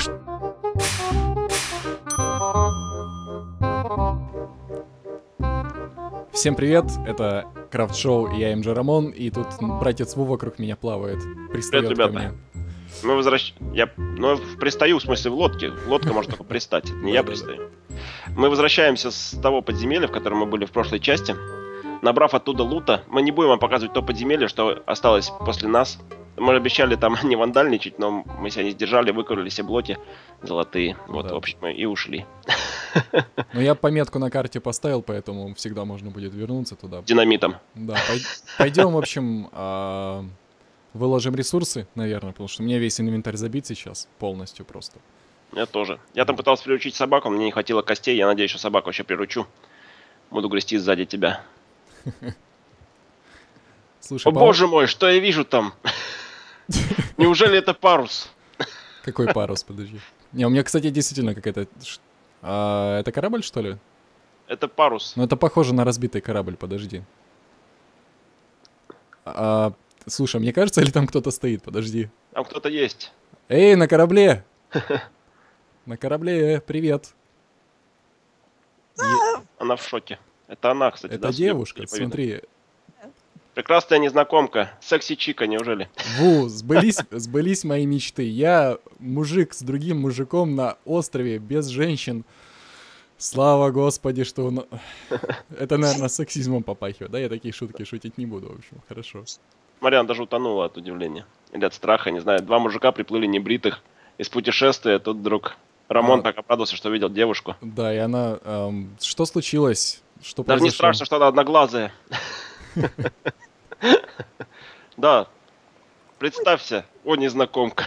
Всем привет, это Крафт Шоу, и я МЖ Рамон, и тут братец Ву вокруг меня плавает, пристает Привет, ко ребята. мне. Я пристаю, в смысле, в лодке. Лодка может только пристать, это не я пристаю. Мы возвращаемся с того подземелья, в котором мы были в прошлой части. Набрав оттуда лута, мы не будем вам показывать то подземелье, что осталось после нас. Мы обещали там не вандальничать, но мы себя не сдержали, выковырили все блоки золотые. Вот, Да. в общем, и ушли. Но я пометку на карте поставил, поэтому всегда можно будет вернуться туда. Динамитом. Да, пойдем, в общем, выложим ресурсы, наверное, потому что у меня весь инвентарь забит сейчас полностью просто. Я тоже. Я там пытался приручить собаку, мне не хватило костей, я надеюсь, что собаку вообще приручу. Буду грести сзади тебя. Слушай, О боже мой, что я вижу там? Неужели это парус? Какой парус, подожди. Не, у меня, кстати, действительно какая-то... это корабль, что ли? Это парус. Ну, это похоже на разбитый корабль, подожди. Слушай, мне кажется, или там кто-то стоит, подожди. Там кто-то есть. Эй, на корабле! На корабле, привет. Она в шоке. Это она, кстати. Это да, девушка, судя по виду. смотри. Прекрасная незнакомка. Секси-чика, неужели? Ву, сбылись мои мечты. Я мужик с другим мужиком на острове без женщин. Слава Господи, что он... Это, наверное, сексизмом попахивает, да? Я такие шутки шутить не буду, в общем, хорошо. Смотри, она даже утонула от удивления. Или от страха, не знаю. Два мужика приплыли небритых из путешествия. Тут вдруг Рамон так обрадовался, что видел девушку. Да, и она... что случилось? Что Даже не произошло? страшно, что она одноглазая. Да. Представься, о, незнакомка.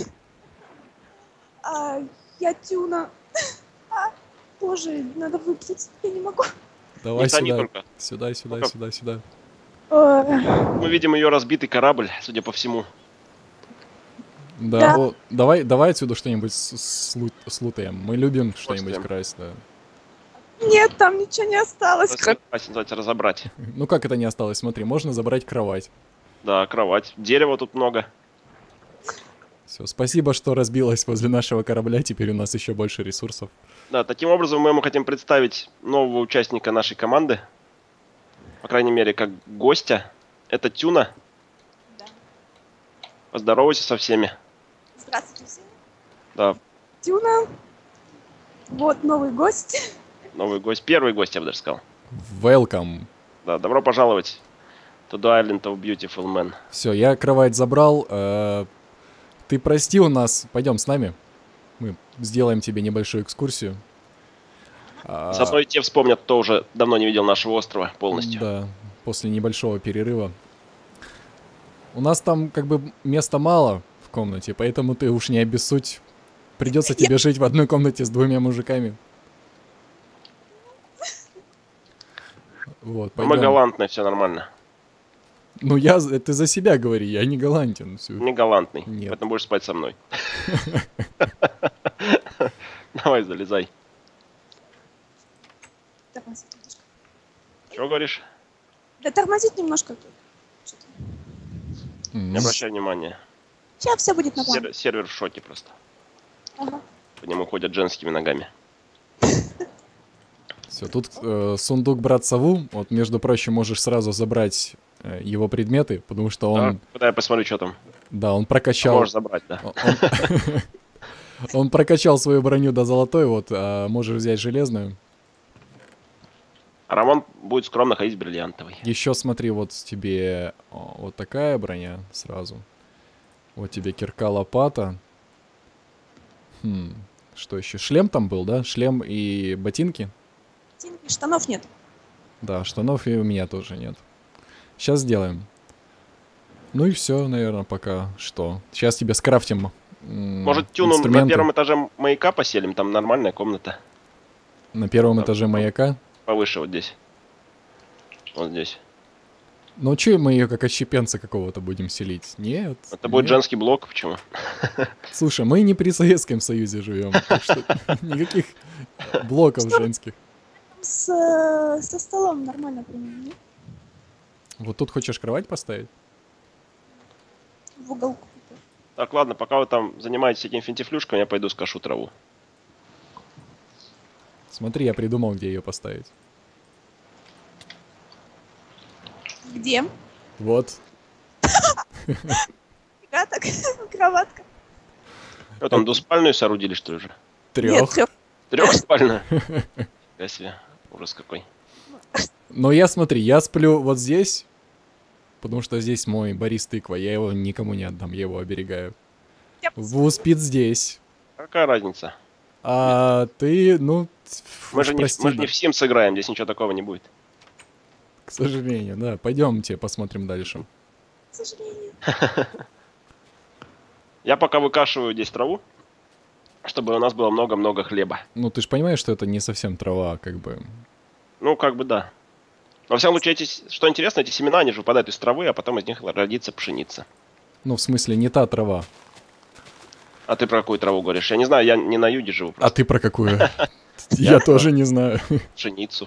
Я Тюна. Боже, надо выплыть. Я не могу. Давай Не тони сюда. только. Сюда, сюда, Ну-ка. сюда, сюда. Мы видим ее разбитый корабль, судя по всему. Да, Да. о, давай отсюда что-нибудь слутаем. Мы любим что-нибудь Слутаем. красть, да. Нет, там ничего не осталось. Называется разобрать. Ну как это не осталось? Смотри, можно забрать кровать. Да, кровать. Дерева тут много. Все, спасибо, что разбилась возле нашего корабля. Теперь у нас еще больше ресурсов. Да, таким образом мы ему хотим представить нового участника нашей команды. По крайней мере, как гостя. Это Тюна. Да. Поздоровайся со всеми. Здравствуйте всем. Да, Тюна. Вот новый гость. новый гость. Первый гость, я бы даже сказал. Welcome. Да, добро пожаловать to the island of beautiful men. Все, я кровать забрал. Ты простил нас. Пойдем с нами. Мы сделаем тебе небольшую экскурсию. Заодно и те вспомнят, кто уже давно не видел нашего острова полностью. Да, после небольшого перерыва. У нас там как бы места мало в комнате, поэтому ты уж не обессудь. Придется тебе жить в одной комнате с двумя мужиками. Вот, Но мы пойдем. галантные, все нормально. Ну, ты за себя говори, я не галантен. Всё. Не галантный. Нет. Поэтому будешь спать со мной. Давай, залезай. Тормозить немножко. Чего говоришь? Да тормозить немножко тут. Что-то. Не обращай внимания. Сейчас все будет нормально. Сервер в шоке просто. Ага. По нему ходят женскими ногами. Все, тут сундук брат сову. Вот, между прочим, можешь сразу забрать его предметы, потому что он... Да, куда я посмотрю, что там. Да, он прокачал... Можешь забрать, да. Он прокачал свою броню до золотой, вот, можешь взять железную. А Рамон будет скромно ходить бриллиантовый. Еще смотри, вот тебе вот такая броня сразу. Вот тебе кирка, лопата. Что еще? Шлем там был, да? Шлем и ботинки? Ботинки, штанов нет. Да, штанов и у меня тоже нет. Сейчас сделаем. Ну и все, наверное, пока что. Сейчас тебе скрафтим Может, Тюну на инструменты. первом этаже маяка поселим? Там нормальная комната. На первом Да. этаже маяка. Повыше вот здесь. Вот здесь. Ну че мы ее как отщепенца какого-то будем селить? Нет. Это будет нет. женский блок, почему? Слушай, мы не при Советском Союзе живем, так что никаких блоков женских. Со столом нормально примерно. Вот тут хочешь кровать поставить? В уголку. Так, ладно, пока вы там занимаетесь этим финтифлюшком, я пойду скошу траву. Смотри, я придумал, где ее поставить. Где? Вот. Фига так, кроватка. Что там, двуспальную соорудили, что ли, уже? Нет, 3. Трехспальную? Фига себе, ужас какой. Но я, смотри, я сплю вот здесь, потому что здесь мой Борис Тыква, я его никому не отдам, я его оберегаю. Ву спит здесь, Какая разница? а ты, ну, Мы же не прости, в Sims сыграем, здесь ничего такого не будет. к сожалению, да. Пойдемте посмотрим дальше. К сожалению. Я пока выкашиваю здесь траву, чтобы у нас было много-много хлеба. Ну, ты же понимаешь, что это не совсем трава, как бы. Ну, как бы да. Во всяком случае, что интересно, эти семена, они же выпадают из травы, а потом из них родится пшеница. Ну, в смысле, не та трава. А ты про какую траву говоришь? Я не знаю, я не на юге живу, А просто ты про какую? Я тоже не знаю. пшеницу.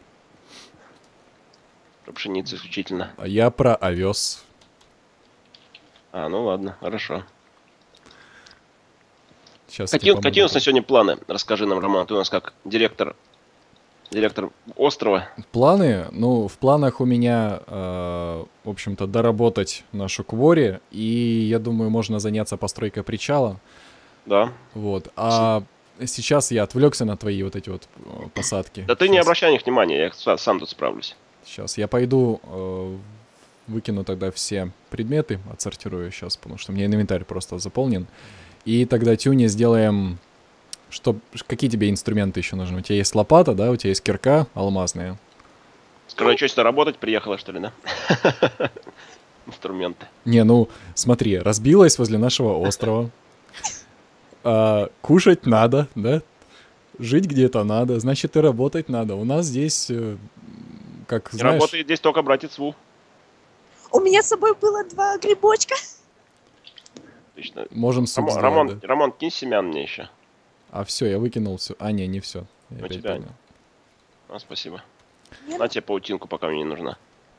Про пшеницу исключительно. А я про овес. А, ну ладно, хорошо. Сейчас Какие у нас на сегодня планы? Расскажи нам, Роман, ты у нас как директор острова. Планы? Ну, в планах у меня, в общем-то, доработать нашу квори, и я думаю, можно заняться постройкой причала. Да. Вот. А сейчас я отвлекся на твои вот эти вот посадки. Да ты не обращай на них внимания, я сам тут справлюсь. Сейчас я пойду выкину тогда все предметы, отсортирую сейчас, потому что у меня инвентарь просто заполнен. И тогда Тюне сделаем... Какие тебе инструменты еще нужны? У тебя есть лопата, да? У тебя есть кирка алмазная. Скажи, что сюда работать приехала, что ли, да? Инструменты. Не, ну, смотри, разбилась возле нашего острова. Кушать надо, да? Жить где-то надо, значит, и работать надо. У нас здесь, как Не знаешь... работает здесь только братец Ву. У меня с собой было 2 грибочка. Отлично. Можем суп сделать, да. Рамон, кинь семян мне еще. А все, я выкинул все. А, не все. Я У опять тебя понял. А, спасибо. Нет, На тебе паутинку, пока мне не нужна.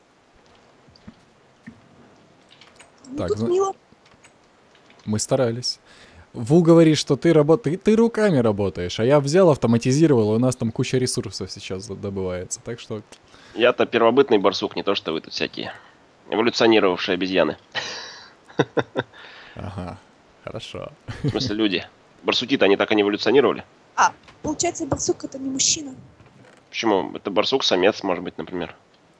ну Так, тут мило. Мы старались. Ву говорит, что ты руками работаешь, а я взял, автоматизировал, и у нас там куча ресурсов сейчас добывается. Так что... Я-то первобытный барсук, не то что вы тут всякие эволюционировавшие обезьяны. Ага, хорошо. В смысле, люди. Барсуки-то они так и не эволюционировали. А, получается, барсук это не мужчина. Почему? Это барсук-самец, может быть, например.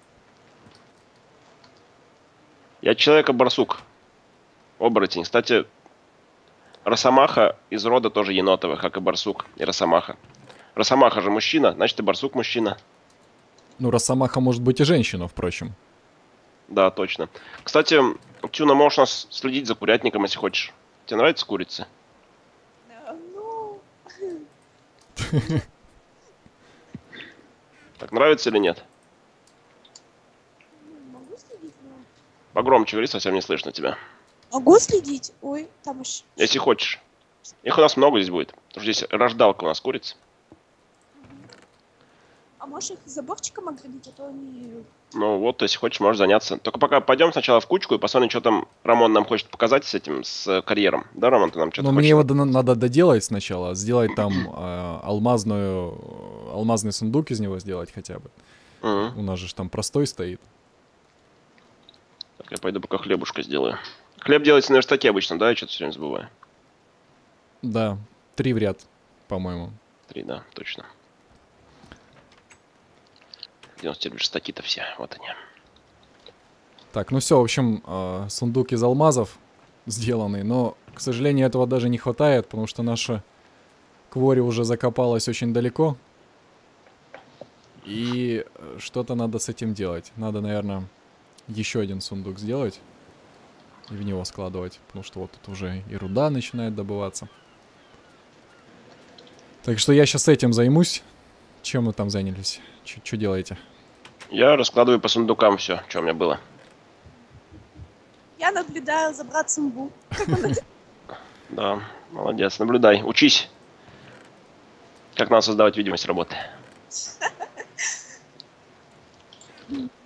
Я человека-барсук. Оборотень. Кстати, росомаха из рода тоже енотовых, как и барсук и росомаха. Росомаха же мужчина, значит и барсук мужчина. Ну, росомаха может быть и женщина, впрочем. Да, точно. Кстати, Тюна, можешь нас следить за курятником, если хочешь. Тебе нравятся курицы? Ну, Так, нравится или нет? могу следить, но... Погромче говори, совсем не слышно тебя. Могу следить? Ой, там еще... Если хочешь. Их у нас много здесь будет. Потому что здесь рождалка у нас куриц. А можешь их заборчиком оградить, а то они... Ну вот, если хочешь, можешь заняться. Только пока пойдем сначала в кучку и посмотрим, что там Рамон нам хочет показать с этим, с карьером. Да, Рамон, ты нам что-то Но хочешь? мне его надо доделать сначала, сделать там алмазный сундук из него сделать хотя бы. Мгм. У нас же там простой стоит. Так, я пойду пока хлебушка сделаю. Хлеб делается на верстаке обычно, да? Я что-то все время забываю. Да, 3 в ряд, по-моему. 3, да, точно. Где у нас теперь верстаки-то все? Вот они. Так, ну все, в общем, сундук из алмазов сделанный, но, к сожалению, этого даже не хватает, потому что наша квори уже закопалась очень далеко. И что-то надо с этим делать. Надо, наверное, еще один сундук сделать и в него складывать, потому что вот тут уже и руда начинает добываться. Так что я сейчас этим займусь. Чем вы там занялись? Что делаете? Я раскладываю по сундукам все, что у меня было. Я наблюдаю за братцем Бу. Да, молодец, наблюдай, учись. Как надо создавать видимость работы.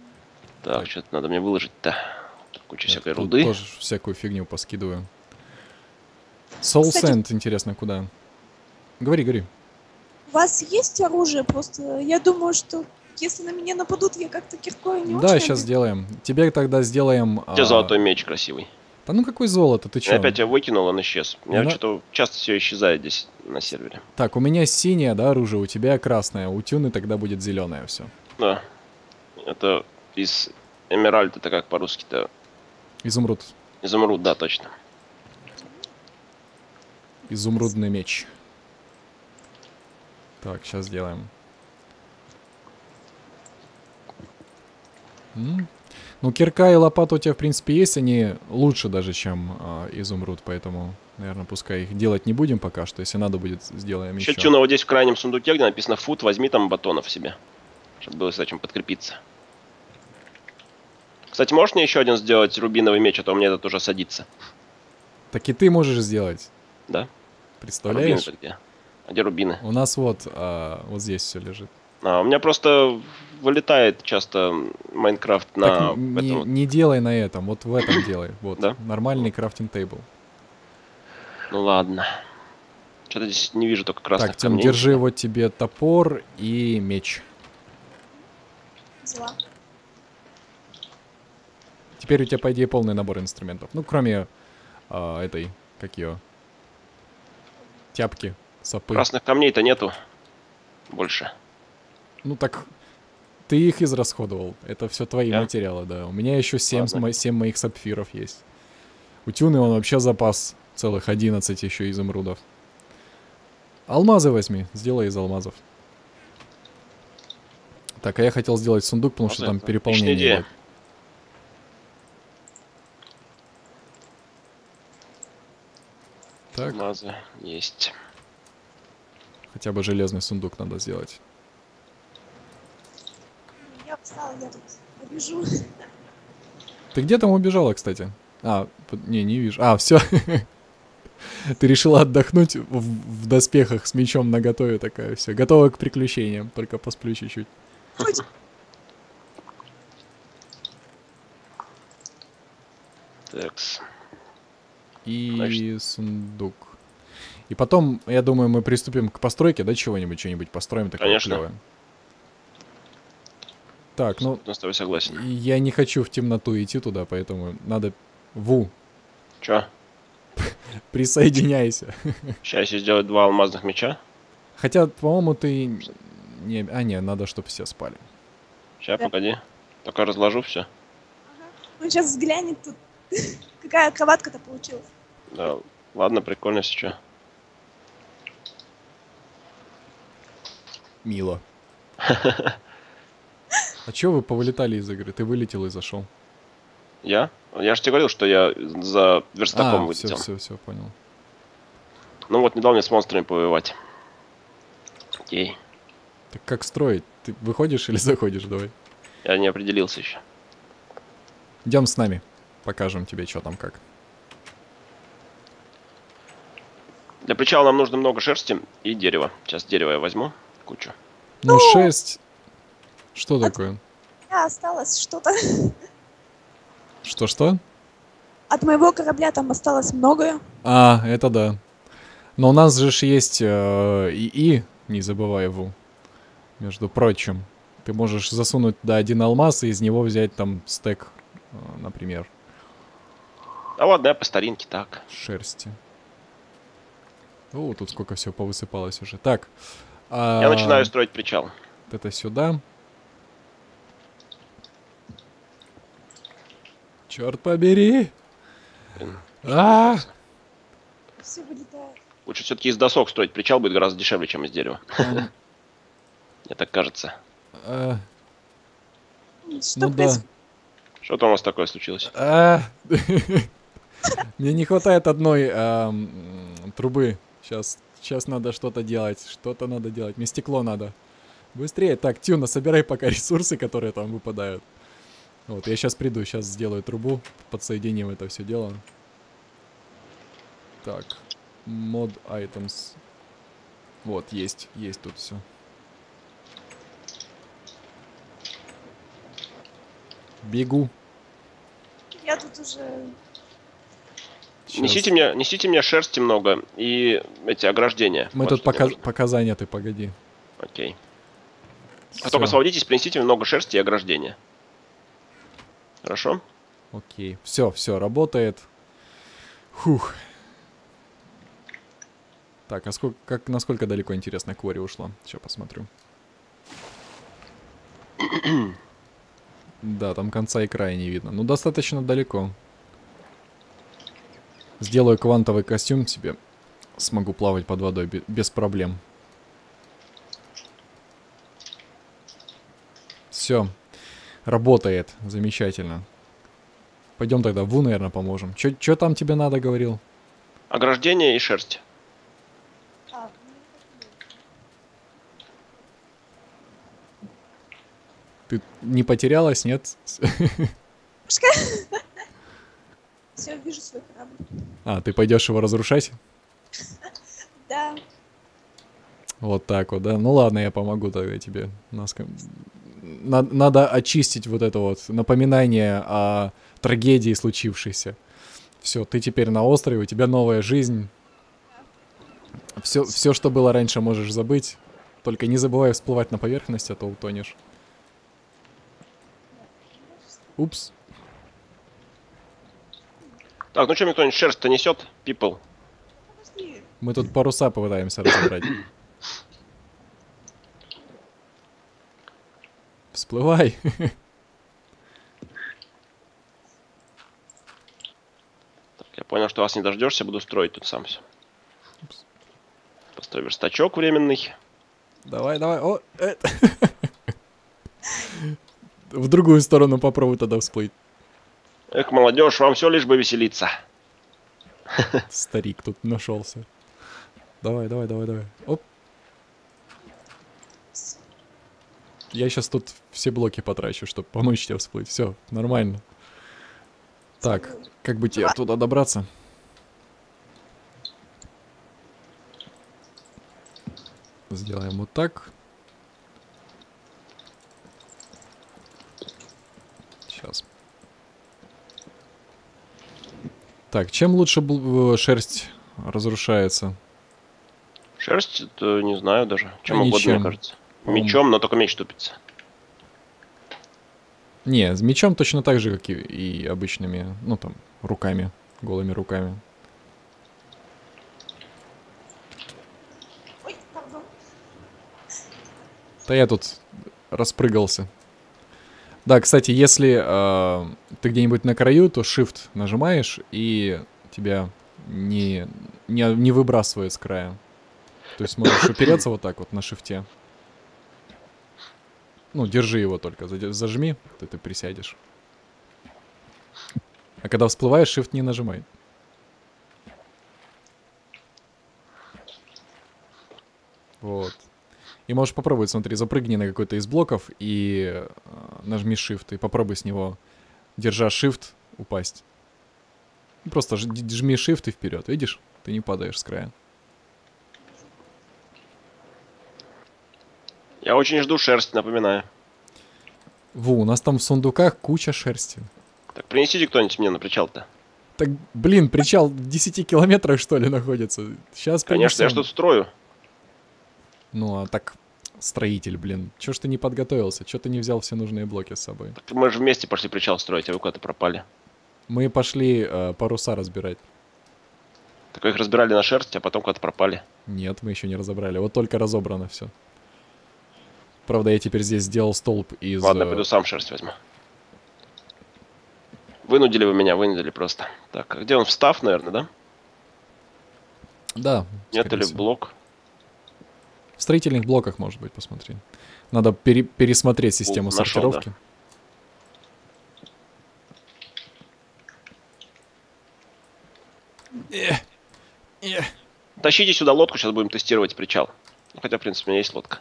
Так, что-то надо мне выложить-то. Куча всякой Тут руды. тоже всякую фигню поскидываю. Soul Кстати, Sand, интересно, куда? Говори, говори. у вас есть оружие? Просто я думаю, что если на меня нападут, я как-то киркой не Да, очень сейчас обижу. сделаем. Тебе тогда сделаем... Где золотой меч красивый? Да ну какой золото, ты Я чё? опять его выкинул, он исчез. У Не меня на- что-то часто все исчезает здесь на сервере. Так, у меня синее, да, оружие, у тебя красное. У Тюны тогда будет зеленое все. Да. Это из Эмеральд, это как по-русски-то? Изумруд. Изумруд, да, точно. Изумрудный меч. Так, сейчас сделаем. Ну, кирка и лопата у тебя, в принципе, есть. Они лучше даже, чем изумруд. Поэтому, наверное, пускай их делать не будем пока что. Если надо будет, сделаем Еще еще. Тюна вот здесь в крайнем сундуке, где написано фут, возьми там батонов себе. Чтобы было с чем подкрепиться. Кстати, можешь мне еще один сделать рубиновый меч, а то у меня этот уже садится. Так и ты можешь сделать. Да? А Представляешь? рубины-то где? А где рубины? У нас вот, вот здесь все лежит. У меня просто вылетает часто Майнкрафт на Так этом вот. не делай на этом, вот в этом делай. Вот, Да? нормальный крафтинг тейбл. Ну ладно. Что-то здесь не вижу только красных Так, Тём, камней. держи вот тебе топор и меч. Взяла. Теперь у тебя, по идее, полный набор инструментов. Ну, кроме этой, как ее, тяпки, сапы. Красных камней-то нету больше. Ну так, ты их израсходовал. Это все твои Я? материалы, да. У меня еще 7 Ладно. моих сапфиров есть. У Тюны он вообще запас целых 11 еще изумрудов. Алмазы возьми, сделай из алмазов. Так, а я хотел сделать сундук, потому что там Это переполнение отличная идея. идет. Так, Алмазы есть. хотя бы железный сундук надо сделать. Я встала, я тут побежу. Ты где там убежала, кстати? Не вижу. Все. Ты решила отдохнуть в доспехах с мечом наготове такая, все. Готова к приключениям, только посплю чуть-чуть. Такс. И сундук. И потом, я думаю, мы приступим к постройке, да, чего-нибудь, что-нибудь построим такое Конечно. клевое. Так, ну, Я с тобой согласен. я не хочу в темноту идти туда, поэтому надо... Чё? Присоединяйся. Сейчас я сделаю 2 алмазных меча. Хотя, по-моему, ты... Не, надо, чтобы все спали. Сейчас, Да. погоди. Только разложу все. Он сейчас взглянет тут. Какая кроватка-то получилась. Да, ладно, прикольно сейчас. Мило. А чё вы повылетали из игры? Ты вылетел и зашел. Я? Я же тебе говорил, что я за верстаком вылетел. Все, понял. Ну вот, не дал мне с монстрами повоевать. Окей. Так как строить? Ты выходишь или заходишь? Давай. Я не определился еще. Идем с нами. Покажем тебе, что там как. Для причала нам нужно много шерсти и дерева. Сейчас дерево я возьму. Кучу. Ну, 6. Что такое? Осталось что-то. Что-что? От моего корабля там осталось многое. Это да. Но у нас же ж есть ИИ, не забывай его. Между прочим. Ты можешь засунуть туда 1 алмаз и из него взять там стек, например, А ладно, я по старинке так. шерсти. О, тут сколько всего повысыпалось уже. Так. Я начинаю строить причал. Вот это сюда. Черт побери! А! Все вылетает. Лучше все-таки из досок строить причал будет гораздо дешевле, чем из дерева. Там, Мне так кажется. а, Что Ну да. происходит? Что-то у нас такое случилось. Мне не хватает одной трубы. Сейчас надо что-то делать. Что-то надо делать. Мне стекло надо. Быстрее. Так, Тюна, собирай пока ресурсы, которые там выпадают. Вот, я сейчас приду, сейчас сделаю трубу. Подсоединим это все дело. Так. Mod items. Вот, есть тут все. Бегу. Я тут уже Несите мне шерсти много и эти ограждения. Мы Вот тут что мне нужно. показания, ты погоди. Окей. Всё. А только освободитесь, принесите много шерсти и ограждения. Хорошо? Окей. Все, работает. Фух. Так, а насколько далеко, интересно, Кори ушла? Сейчас посмотрю. Да, там конца и края не видно. Ну, достаточно далеко. Сделаю квантовый костюм себе. Смогу плавать под водой без проблем. Все. Работает. Замечательно. Пойдем тогда Ву, наверное, поможем. Че там тебе надо, говорил? Ограждение и шерсть. А, Ты не потерялась, нет? все, вижу свой корабль. А, ты пойдешь его разрушать? Да. Вот так вот, да? Ну ладно, я помогу тогда тебе. Надо очистить вот это вот напоминание о трагедии случившейся. Все, ты теперь на острове, у тебя новая жизнь. Все, что было раньше, можешь забыть. Только не забывай всплывать на поверхность, а то утонешь. Упс. Так, ну что, мне кто-нибудь шерсть-то несет? People. Подожди. Мы тут паруса попытаемся разобрать. Всплывай. Так, я понял, что вас не дождешься, буду строить тут сам все. Построю верстачок временный. Давай. О, в другую сторону попробуй тогда всплыть. Эх, молодежь, вам все лишь бы веселиться. Старик тут нашелся. Давай. Оп. Я сейчас тут все блоки потрачу, чтобы помочь тебе всплыть. Все, нормально. Так, как бы тебе туда добраться? Сделаем вот так. Сейчас. Так, чем лучше шерсть разрушается? Шерсть, это не знаю даже. Чем Да угодно, ничем. мне кажется. По-моему. Мечом, но только меч тупится. Не, с мечом точно так же, как и обычными, ну там, руками, голыми руками. Ой, пардон. Да я тут распрыгался. Да, кстати, если ты где-нибудь на краю, то Shift нажимаешь, и тебя не выбрасывает с края. То есть можешь упереться вот так вот на шифте. Ну, держи его только, зажми, ты присядешь. А когда всплываешь, Shift не нажимай. Вот. И можешь попробовать, смотри, запрыгни на какой-то из блоков и нажми Shift, и попробуй с него, держа Shift, упасть. Просто жми Shift и вперед, видишь? Ты не падаешь с края. Я очень жду шерсть, напоминаю. Ву, у нас там в сундуках куча шерсти. Так, принесите кто-нибудь мне на причал-то. Так, блин, причал в 10 километрах, что ли, находится? Сейчас Конечно, я что-то строю. Ну, а так, строитель, блин. Чё ж ты не подготовился? Чё ты не взял все нужные блоки с собой? Так мы же вместе пошли причал строить, а вы куда-то пропали. Мы пошли паруса разбирать. Так вы их разбирали на шерсть, а потом куда-то пропали. Нет, мы еще не разобрали. Вот только разобрано все. Правда, я теперь здесь сделал столб из... Ладно, пойду сам шерсть возьму. Вынудили вы меня, вынудили просто. Так, а где он? Встав, наверное, да? Да. Нет, скорее или всего. блок? В строительных блоках, может быть, посмотри. Надо пересмотреть систему нашел, сортировки. Тащите сюда лодку, сейчас будем тестировать причал. Ну, хотя, в принципе, у меня есть лодка.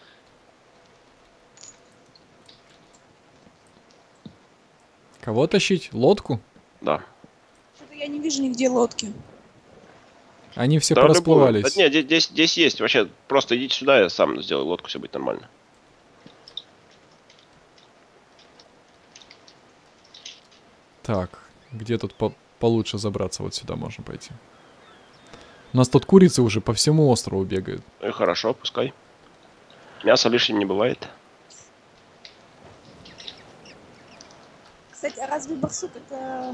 Кого тащить? Лодку? Да. Что-то я не вижу нигде лодки. Они все Да, порасплывались. любую. Да, нет, здесь есть. Вообще, просто идите сюда, я сам сделаю лодку, все будет нормально. Так, где тут получше забраться. Вот сюда можно пойти. У нас тут курицы уже по всему острову бегают. Ну и хорошо, пускай. Мясо лишним не бывает. Кстати, а разве барсук это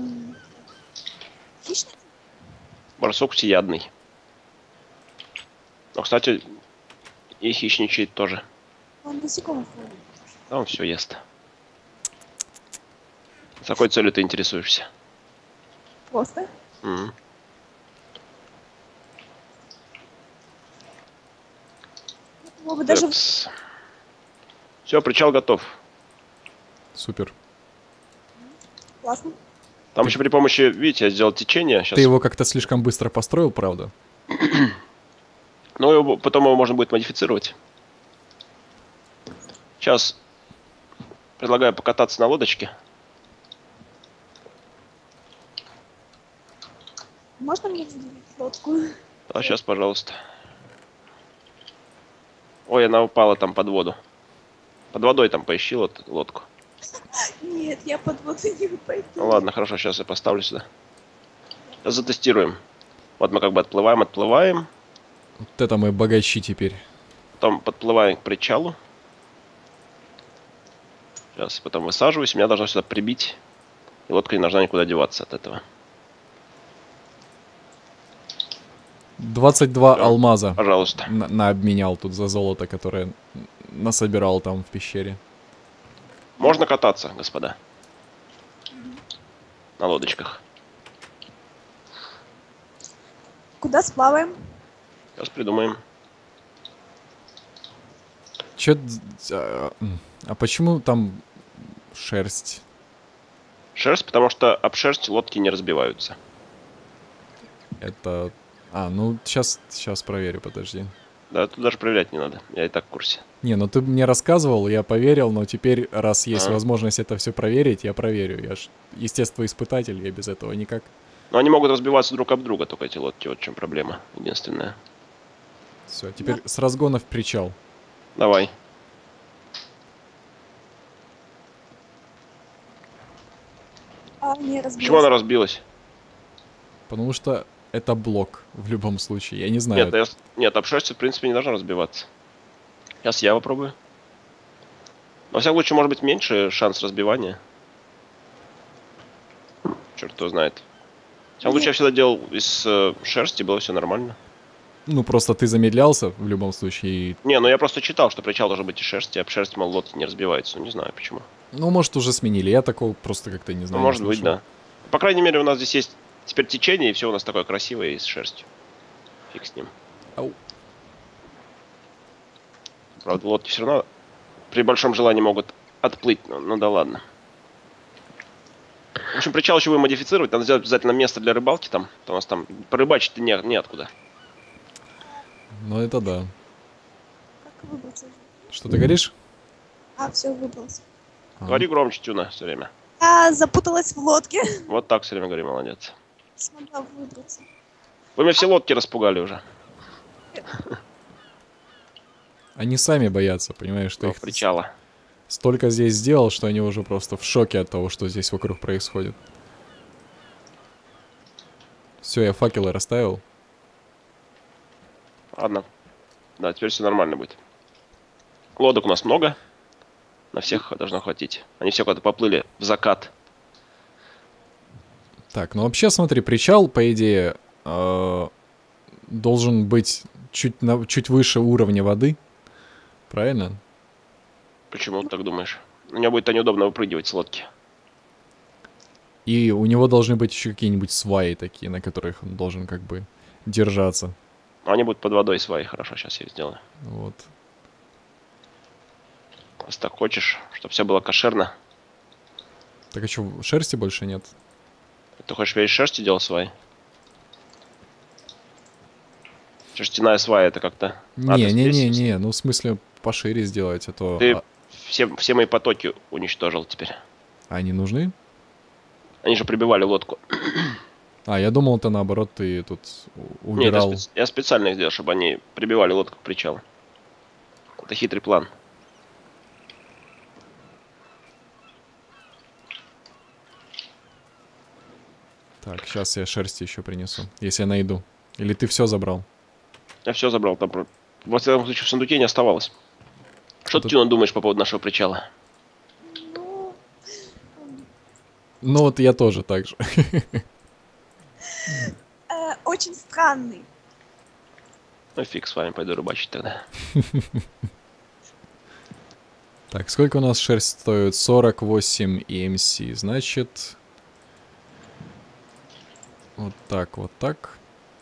хищник? Барсук всеядный. Но, кстати, и хищничает тоже. Он насекомых ловит. А он все ест. С какой целью ты интересуешься? Просто. Мгм. Его бы даже... Все, причал готов. Супер. Классно. Там еще при помощи, видите, я сделал течение. Сейчас. Ты его как-то слишком быстро построил, правда? Но потом его можно будет модифицировать. Сейчас предлагаю покататься на лодочке. Можно мне выделить лодку? А сейчас, пожалуйста. Ой, она упала там под воду. Под водой там поищи лодку. Нет, я под воду не пойду. Ну ладно, хорошо, сейчас я поставлю сюда. Сейчас затестируем. Вот мы как бы отплываем. Вот это мы богачи теперь. Потом подплываем к причалу. Сейчас, потом высаживаюсь. Меня должно сюда прибить. И лодка не должна никуда деваться от этого. 22 Всё. алмаза Пожалуйста. обменял тут за золото, которое насобирал там в пещере. Можно кататься, господа. На лодочках. Куда сплаваем? Сейчас придумаем. А почему там шерсть? Шерсть, потому что об шерсть лодки не разбиваются. Это... ну сейчас проверю, подожди. Да, тут даже проверять не надо. Я и так в курсе. Не, ну ты мне рассказывал, я поверил, но теперь, раз есть А. возможность это все проверить, я проверю. Я ж естествоиспытатель, я без этого никак. Но они могут разбиваться друг об друга, только эти лодки. Вот в чем проблема. Единственная. Все, теперь с разгона в причал. Давай. Не разбилась. Почему она разбилась? Потому что это блок в любом случае. Я не знаю. Нет, об шерсть, в принципе, не должна разбиваться. Сейчас я попробую. Во всяком случае, может быть, меньше шанс разбивания. Черт его знает. В всяком случае, я всегда делал из шерсти, было все нормально. Ну, просто ты замедлялся в любом случае. Не, ну я просто читал, что причал должен быть из шерсти, об шерсть, мол, лодки не разбивается. Ну, не знаю почему. Ну, может, уже сменили. Я такого просто как-то не знаю. Ну, может не быть, слышал. да. По крайней мере, у нас здесь есть теперь течение, и все у нас такое красивое и с шерстью. Фиг с ним. Ау. Правда, лодки все равно при большом желании могут отплыть. Ну да ладно. В общем, причал еще будем модифицировать. Надо сделать обязательно место для рыбалки там. То у нас там порыбачить-то неоткуда. Ну, это да. Как выбраться? Что ты говоришь? Все, выбрался. Говори громче, Тюна, все время. Я запуталась в лодке. Вот так все время говори, молодец. Смогла выбраться. Вы мне все лодки распугали уже. Они сами боятся, понимаешь, что их Причала. столько здесь сделал, что они уже просто в шоке от того, что здесь вокруг происходит. Все, я факелы расставил. Ладно. Да, теперь все нормально будет. Лодок у нас много. На всех должно хватить. Они все куда-то поплыли в закат. Так, ну вообще, смотри, причал, по идее, должен быть чуть выше уровня воды. Правильно? Почему ты так думаешь? У него будет неудобно выпрыгивать с лодки. И у него должны быть еще какие-нибудь сваи такие, на которых он должен как бы держаться. Но они будут под водой свои. Хорошо, сейчас я их сделаю. Вот. Если так хочешь, чтобы все было кошерно. Так а что, шерсти больше нет? Ты хочешь, я из шерсти делал свай? Шерстяная свая это как-то... Не, ну в смысле пошире сделать, а то... Ты все мои потоки уничтожил теперь. Они нужны? Они же прибивали лодку. Я думал, это наоборот, ты тут Нет, убирал. я специально их сделал, чтобы они прибивали лодку к причалу. Это хитрый план. Так, сейчас я шерсти еще принесу, если я найду. Или ты все забрал? Я все забрал. Там, во всяком случае, в сундуке не оставалось. Что ты, Тут- Тюна, думаешь по поводу нашего причала? Ну, Ну вот я тоже так же. очень странный. Ну фиг с вами, пойду рыбачить тогда. Так, сколько у нас шерсть стоит? 48 EMC. Значит... Вот так, вот так.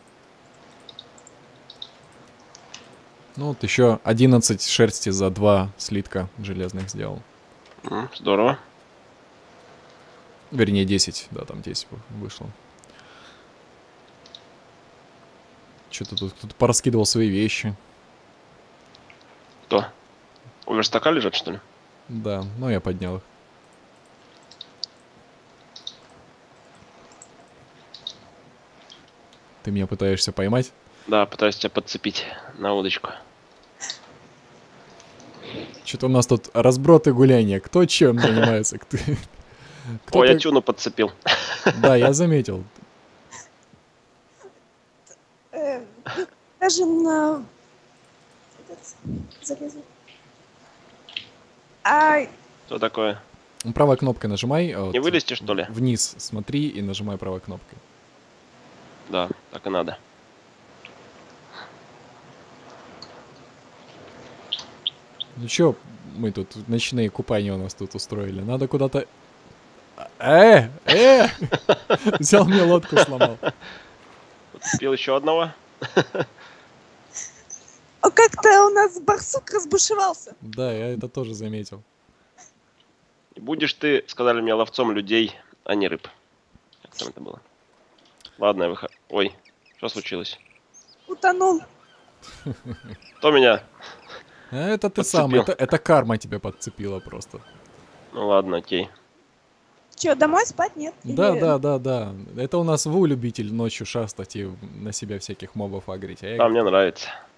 Ну вот еще 11 шерсти за 2 слитка железных сделал. Здорово. Вернее, 10. Да, там 10 вышло. Что-то тут кто-то пораскидывал свои вещи. Кто? У верстака лежат, что ли? Да, ну я поднял их. Ты меня пытаешься поймать? Да, пытаюсь тебя подцепить на удочку. Что-то у нас тут разброты гуляния. Кто чем занимается? Кто Ой, я так- Тюну подцепил. Да, я заметил. Даже на... этот, залезу. Ай, Что такое? Правой кнопкой нажимай. Не вылезти, что ли? Вниз смотри и нажимай правой кнопкой. Да, так и надо. Ну чё, мы тут ночные купания у нас тут устроили. Надо куда-то... Взял мне лодку, сломал. Подцепил еще одного. а как-то у нас барсук разбушевался. Да, я это тоже заметил. И будешь ты, сказали мне, ловцом людей, а не рыб. Как там это было? Ладно, я выхожу. Ой, что случилось? Утонул. Кто меня? А это ты Подцепил. сам, это карма тебя подцепила просто. Ну ладно, окей. Че, домой спать нет? Да, Или- да, да, да. Это у нас Ву любитель ночью шастать и на себя всяких мобов агрить. А я Да, мне нравится.